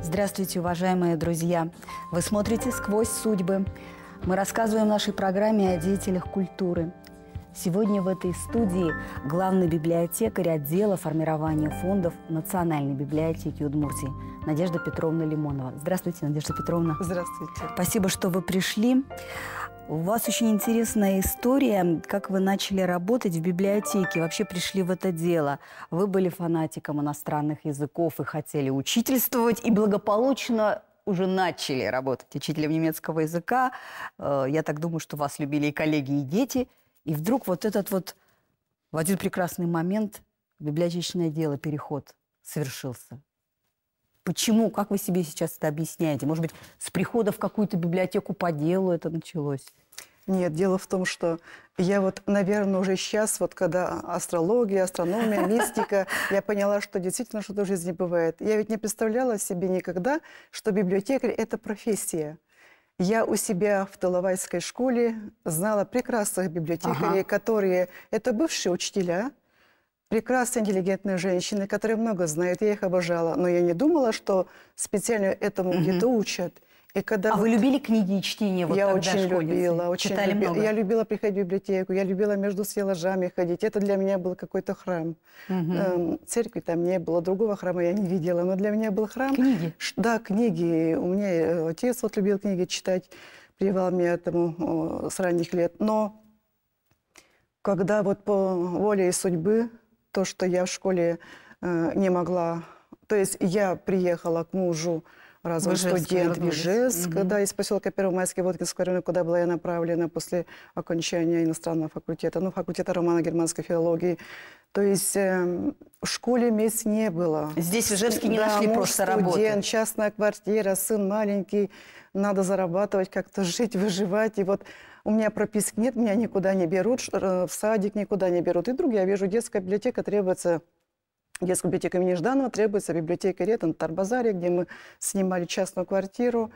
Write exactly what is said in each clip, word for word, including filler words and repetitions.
Здравствуйте, уважаемые друзья! Вы смотрите «Сквозь судьбы». Мы рассказываем в нашей программе о деятелях культуры. Сегодня в этой студии главный библиотекарь отдела формирования фондов Национальной библиотеки Удмуртии Надежда Петровна Лимонова. Здравствуйте, Надежда Петровна. Здравствуйте. Спасибо, что вы пришли. У вас очень интересная история, как вы начали работать в библиотеке, вообще пришли в это дело. Вы были фанатиком иностранных языков и хотели учительствовать, и благополучно уже начали работать учителем немецкого языка. Я так думаю, что вас любили и коллеги, и дети. И вдруг вот этот вот в один прекрасный момент библиотечное дело, переход совершился. Почему? Как вы себе сейчас это объясняете? Может быть, с прихода в какую-то библиотеку по делу это началось? Нет, дело в том, что я вот, наверное, уже сейчас, вот когда астрология, астрономия, мистика, я поняла, что действительно что-то в жизни бывает. Я ведь не представляла себе никогда, что библиотекарь – это профессия. Я у себя в Талавайской школе знала прекрасных библиотекарей, ага. которые… Это бывшие учителя, прекрасные, интеллигентные женщины, которые много знают, я их обожала. Но я не думала, что специально этому угу. где-то учат. И когда а вот... вы любили книги и чтение? Вот я очень любила, очень Читали любила. много? Я любила приходить в библиотеку, я любила между стеллажами ходить. Это для меня был какой-то храм. Угу. Эм, церкви там не было, другого храма я не видела, но для меня был храм. Книги? Да, книги. У меня отец вот любил книги читать, прививал меня этому о, с ранних лет. Но когда вот по воле и судьбы, то, что я в школе э, не могла... То есть я приехала к мужу, разве студент в Ижевск, угу. да, из поселка Первомайский, Воткинского района, куда была я направлена после окончания иностранного факультета, ну, факультета романо-германской филологии. То есть э, в школе мест не было. Здесь в Ижевске не да, нашли муж просто студент, работы. Частная квартира, сын маленький, надо зарабатывать, как-то жить, выживать. И вот у меня прописки нет, меня никуда не берут, в садик никуда не берут. И вдруг я вижу, детская библиотека требуется... Детская библиотека имени Жданова требуется, библиотека Ретон, Тарбазаре, где мы снимали частную квартиру.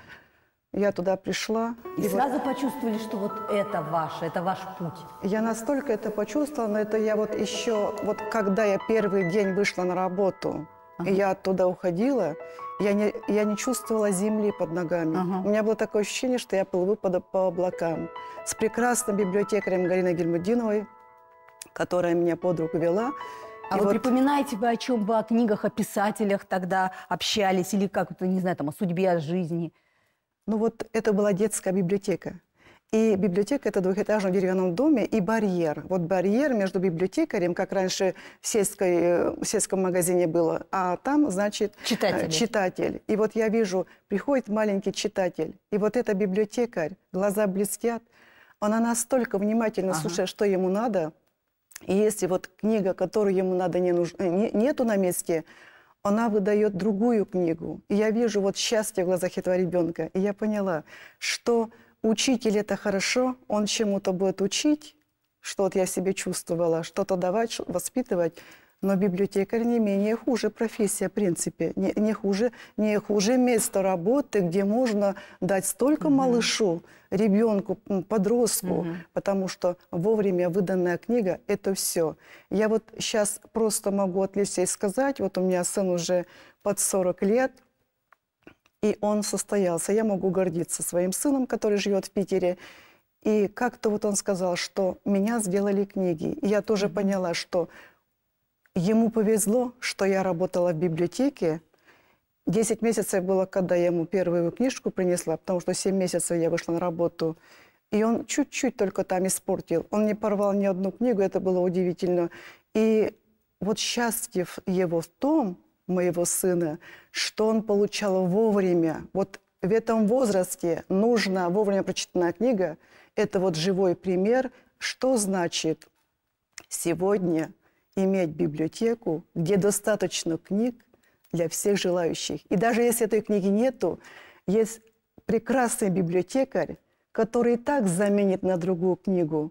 Я туда пришла. И, и сразу вот... почувствовали, что вот это ваше, это ваш путь? Я настолько это почувствовала, но это я вот еще, вот когда я первый день вышла на работу, ага. и я оттуда уходила, я не, я не чувствовала земли под ногами. Ага. У меня было такое ощущение, что я плыву по, по облакам. С прекрасным библиотекарем Галиной Гельмудиновой, которая меня под руку вела. А и вы вот... припоминаете, вы о чем вы, о книгах, о писателях тогда общались? Или как-то, не знаю, там, о судьбе, о жизни? Ну вот это была детская библиотека. И библиотека – это в двухэтажном деревянном доме и барьер. Вот барьер между библиотекарем, как раньше в, сельской, в сельском магазине было, а там, значит, читатель. читатель. И вот я вижу, приходит маленький читатель, и вот это библиотекарь, глаза блестят, она настолько внимательно ага. слушает, что ему надо. И если вот книга, которую ему надо, не нуж... не, нету на месте, она выдает другую книгу. И я вижу вот счастье в глазах этого ребенка. И я поняла, что учитель – это хорошо, он чему-то будет учить, что вот я себе чувствовала, что-то давать, воспитывать. Но библиотекарь не менее хуже профессия, в принципе. Не, не, хуже, не хуже место работы, где можно дать столько угу. малышу, ребенку, подростку, угу. потому что вовремя выданная книга – это все. Я вот сейчас просто могу отвлечься и сказать, вот у меня сын уже под сорок лет, и он состоялся. Я могу гордиться своим сыном, который живет в Питере. И как-то вот он сказал, что меня сделали книги. И я тоже угу. поняла, что... Ему повезло, что я работала в библиотеке. Десять месяцев было, когда я ему первую книжку принесла, потому что семь месяцев я вышла на работу. И он чуть-чуть только там испортил. Он не порвал ни одну книгу, это было удивительно. И вот счастье его в том, моего сына, что он получал вовремя. Вот в этом возрасте нужна вовремя прочитанная книга. Это вот живой пример, что значит сегодня... иметь библиотеку, где достаточно книг для всех желающих. И даже если этой книги нету, есть прекрасный библиотекарь, который и так заменит на другую книгу.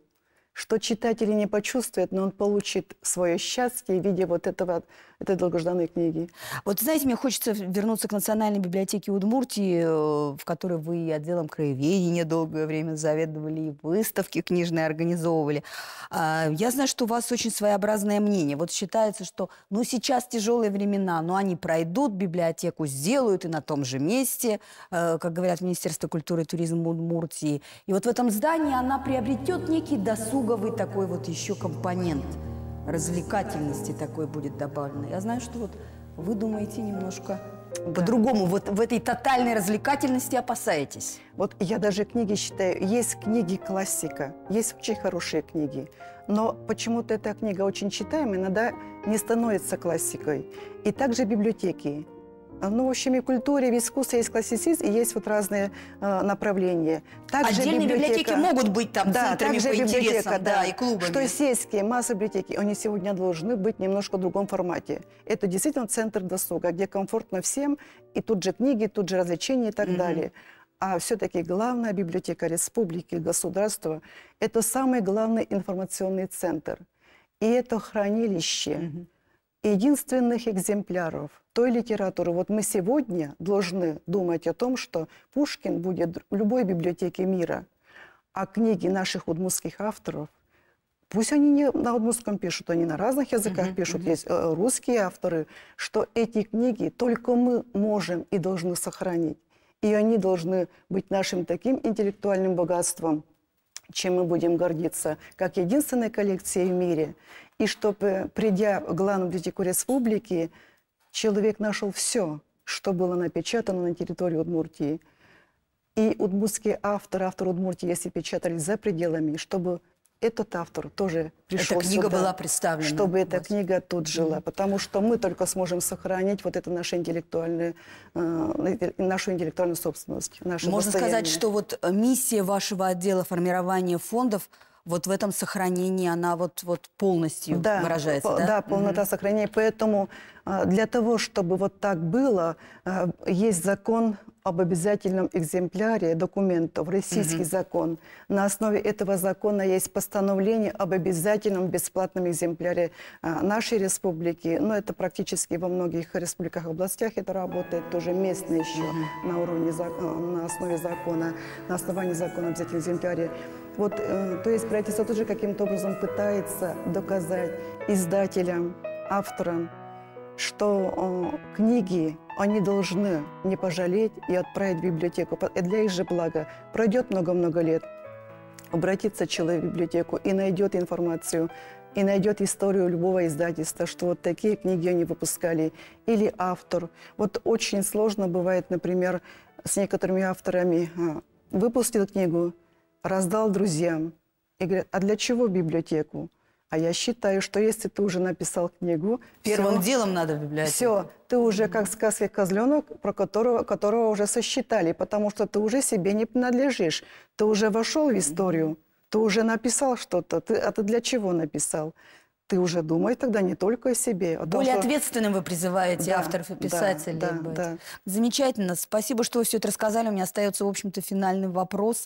что читатель не почувствует, но он получит свое счастье в виде вот этого, этой долгожданной книги. Вот, знаете, мне хочется вернуться к Национальной библиотеке Удмуртии, в которой вы и отделом краеведения долгое время заведовали, и выставки книжные организовывали. Я знаю, что у вас очень своеобразное мнение. Вот считается, что ну, сейчас тяжелые времена, но они пройдут, библиотеку сделают и на том же месте, как говорят Министерство культуры и туризма Удмуртии. И вот в этом здании она приобретет некий досуговый такой вот еще компонент. Развлекательности такой будет добавлено. Я знаю, что вот вы думаете немножко да. по-другому. Вот в этой тотальной развлекательности опасаетесь. Вот я даже книги считаю, есть книги классика, есть очень хорошие книги, но почему-то эта книга очень читаемая, иногда не становится классикой. И также библиотеки. Ну, в общем, и в культуре, и в искусстве есть классицизм, и есть вот разные э, направления. Также Отдельные библиотеки могут быть там да, центрами по интересам, да, да, и клубами. Что сельские, масса библиотеки, они сегодня должны быть немножко в другом формате. Это действительно центр досуга, где комфортно всем, и тут же книги, тут же развлечения и так mm-hmm. далее. А все-таки главная библиотека республики, государства – это самый главный информационный центр. И это хранилище mm-hmm. единственных экземпляров той литературы. Вот мы сегодня должны думать о том, что Пушкин будет в любой библиотеке мира, а книги наших удмуртских авторов, пусть они не на удмуртском пишут, они на разных языках uh-huh, пишут, uh-huh. есть э, русские авторы, что эти книги только мы можем и должны сохранить. И они должны быть нашим таким интеллектуальным богатством, чем мы будем гордиться, как единственной коллекцией в мире. И чтобы, придя в главную библиотеку республики, человек нашел все, что было напечатано на территории Удмуртии. И удмуртские авторы, авторы Удмуртии, если печатались за пределами, чтобы этот автор тоже пришел эта книга сюда, была представлена. Чтобы эта книга тут жила. Mm-hmm. Потому что мы только сможем сохранить вот эту нашу интеллектуальную, э, нашу интеллектуальную собственность. Можно сказать, что вот миссия вашего отдела формирования фондов вот в этом сохранении она вот, вот полностью да, выражается, по, да? Да, полнота mm-hmm. сохранения. Поэтому для того, чтобы вот так было, есть закон об обязательном экземпляре документов, российский mm-hmm. закон. На основе этого закона есть постановление об обязательном бесплатном экземпляре нашей республики. Но это практически во многих республиках и областях это работает, тоже местно еще mm-hmm. на уровне, на основе закона, на основании закона об обязательном экземпляре. Вот, э, то есть правительство тоже каким-то образом пытается доказать издателям, авторам, что э, книги они должны не пожалеть и отправить в библиотеку. И для их же блага. Пройдет много-много лет, обратится человек в библиотеку и найдет информацию, и найдет историю любого издательства, что вот такие книги они выпускали. Или автор. Вот очень сложно бывает, например, с некоторыми авторами э, выпустил книгу, раздал друзьям и говорят, а для чего библиотеку? А я считаю, что если ты уже написал книгу... Первым все, делом надо в библиотеку. Все, ты уже как в сказке «Козленок», про которого, которого уже сосчитали, потому что ты уже себе не принадлежишь. Ты уже вошел в историю, ты уже написал что-то. Ты, а ты для чего написал? Ты уже думай тогда не только о себе. А Более том, что... ответственным вы призываете да, авторов и писателей да, быть. Да. Замечательно. Спасибо, что вы все это рассказали. У меня остается, в общем-то, финальный вопрос.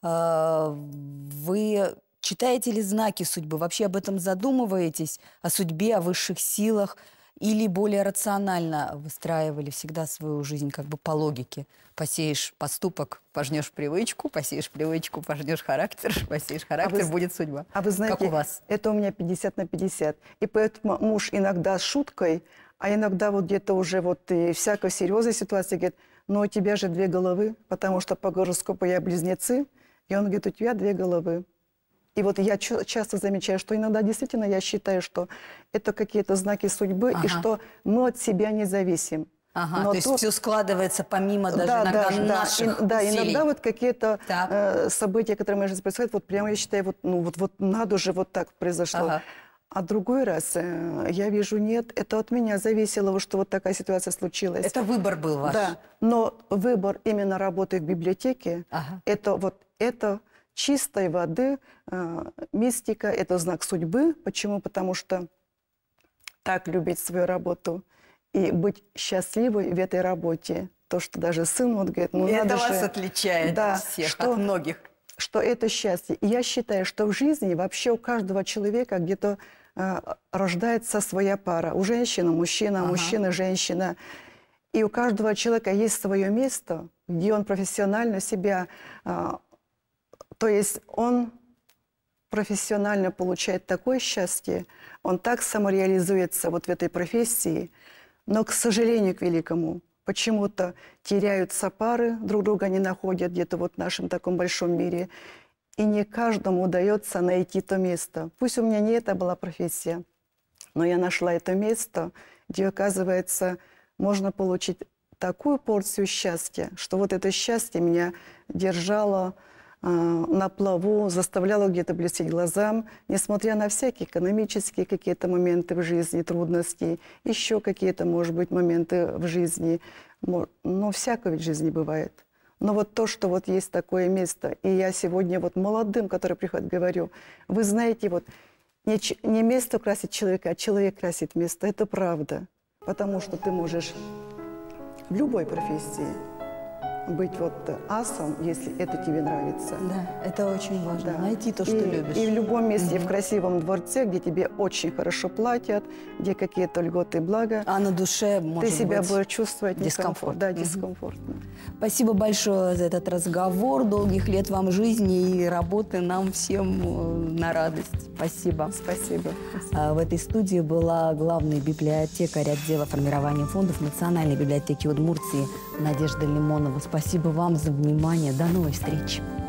Вы читаете ли знаки судьбы? Вообще об этом задумываетесь? О судьбе, о высших силах? Или более рационально выстраивали всегда свою жизнь как бы по логике? Посеешь поступок, пожнешь привычку, посеешь привычку, пожнешь характер, посеешь характер, а вы, будет судьба. А вы знаете, как у вас? Это у меня пятьдесят на пятьдесят. И поэтому муж иногда с шуткой, а иногда вот где-то уже вот и всякой серьезной ситуации говорит, но у тебя же две головы, потому что по гороскопу я близнецы. И он говорит, у тебя две головы. И вот я часто замечаю, что иногда действительно я считаю, что это какие-то знаки судьбы, ага. и что мы от себя не зависим. Ага, но то есть тут... все складывается помимо даже да, иногда да, наших да, да, усилий. иногда вот какие-то э, события, которые в моей жизни происходят, вот прямо я считаю, вот, ну вот, вот надо же, вот так произошло. Ага. А другой раз э, я вижу, нет, это от меня зависело, что вот такая ситуация случилась. Это выбор был ваш? Да, но выбор именно работы в библиотеке, ага. это вот это чистой воды э, мистика, это знак судьбы. Почему? Потому что так любить свою работу и быть счастливой в этой работе. То, что даже сын вот говорит, ну и надо это же... вас отличает да, всех, что... от многих. что это счастье. И я считаю, что в жизни вообще у каждого человека где-то э, рождается своя пара. У женщины мужчина, у Ага. мужчины женщина. И у каждого человека есть свое место, где он профессионально себя... э, то есть он профессионально получает такое счастье, он так самореализуется вот в этой профессии, но, к сожалению, к великому, почему-то теряются пары, друг друга не находят где-то вот в нашем таком большом мире. И не каждому удается найти то место. Пусть у меня не это была профессия, но я нашла это место, где, оказывается, можно получить такую порцию счастья, что вот это счастье меня держало э, на плаву, заставляло где-то блестеть глазам, несмотря на всякие экономические какие-то моменты в жизни, трудности, еще какие-то, может быть, моменты в жизни. Но всякое в жизни бывает. Но вот то, что вот есть такое место, и я сегодня вот молодым, которые приходят, говорю, вы знаете, вот не, ч- не место красит человека, а человек красит место. Это правда. Потому что ты можешь в любой профессии быть вот асом, если это тебе нравится. Да, это очень важно. Да. Найти то, что и, любишь. И в любом месте, Мгм. в красивом дворце, где тебе очень хорошо платят, где какие-то льготы и блага, А на душе, может ты себя быть, будешь чувствовать дискомфорт. некомфорт. Да, Мгм. дискомфортно. Спасибо большое за этот разговор. Долгих лет вам жизни и работы нам всем э, на радость. Спасибо. Спасибо. А, В этой студии была главный библиотекарь отдела формирования фондов Национальной библиотеки Удмуртии Надежда Лимонова. Спасибо вам за внимание. До новой встречи.